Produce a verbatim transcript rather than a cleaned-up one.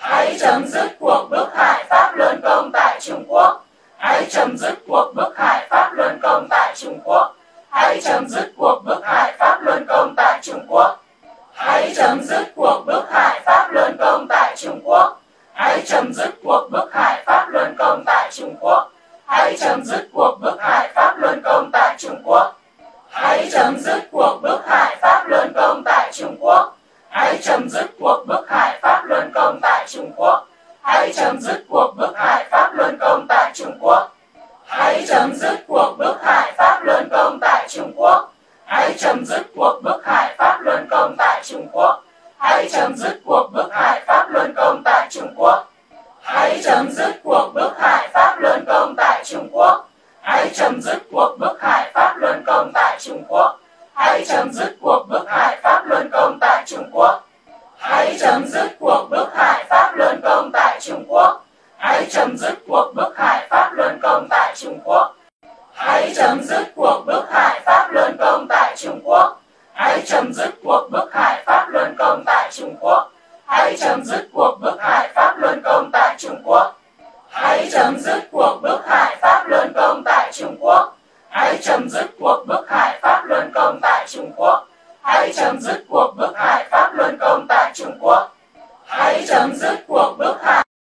Hãy chấm dứt cuộc bức hại Pháp Luân công tại Trung Quốc. Hãy chấm dứt cuộc bức hại Pháp Luân công tại Trung Quốc. Hãy chấm dứt cuộc bức hại Pháp Luân công tại Trung Quốc. Hãy chấm dứt cuộc bức hại Pháp Luân công tại Trung Quốc. Hãy chấm dứt cuộc bức hại Pháp Luân công tại Trung Quốc. Hãy chấm dứt cuộc bức hại Pháp Luân công tại Trung Quốc. Hãy chấm dứt cuộc bức hại Pháp Luân công tại Trung Quốc. Hãy chấm dứt cuộc bức hại Pháp Luân công tại Trung Quốc. Hãy chấm dứt cuộc bức hại Pháp Luân công tại Trung Quốc. Hãy chấm dứt cuộc bức hại Pháp Luân công tại Trung Quốc. Hãy chấm dứt cuộc bức hại Pháp Luân công tại Trung Quốc. Hãy chấm dứt cuộc bức hại Pháp Luân công tại Trung Quốc. Hãy chấm dứt cuộc bức hại Pháp Luân công tại Trung Quốc. Hãy chấm dứt cuộc bức hại Pháp Luân công tại Trung Quốc. Hãy chấm dứt cuộc bức hại Pháp Luân công tại Trung Quốc. Hãy chấm dứt cuộc bức hại Pháp Luân công tại Trung Quốc. Hãy chấm dứt cuộc bức hại Pháp Luân công tại Trung Quốc. Hãy chấm dứt cuộc bức hại Pháp Luân công tại Trung Quốc. Hãy chấm dứt cuộc bức hại Pháp Luân công tại Trung Quốc. Hãy chấm dứt cuộc bức hại Pháp Luân công tại Trung Quốc. Hãy chấm dứt cuộc bức hại Pháp Luân công tại Trung Quốc. Hãy chấm dứt cuộc bức hại Pháp Luân công tại Trung Quốc. Hãy chấm dứt cuộc bức